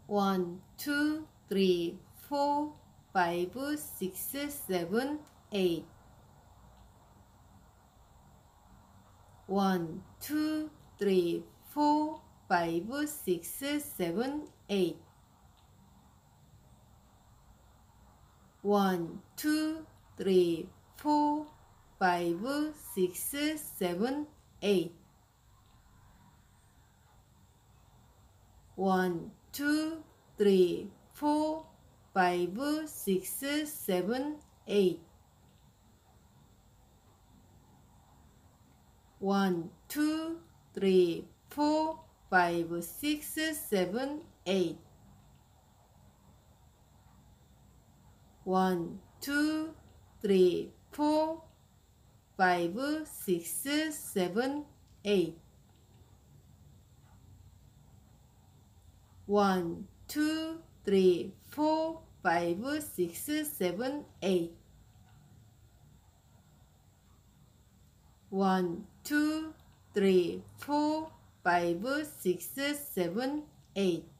1, 2, 3, 4, 5, 6, 7, 8. 1, 2, 3, 4, 5, 6, 7, 8. 1, 2, 3, 4, 5, 6, 7, 8. 1, 2, 3, 4, 5, 6, 7, 8. 1, 2, 3, 4, 5, 6, 7, 8. 1, 2, 3, 4, 5, 6, 7, 8. 1, 2, 3, 4, 5, 6, 7, 8. 1, 2, 3, 4, 5, 6, 7, 8.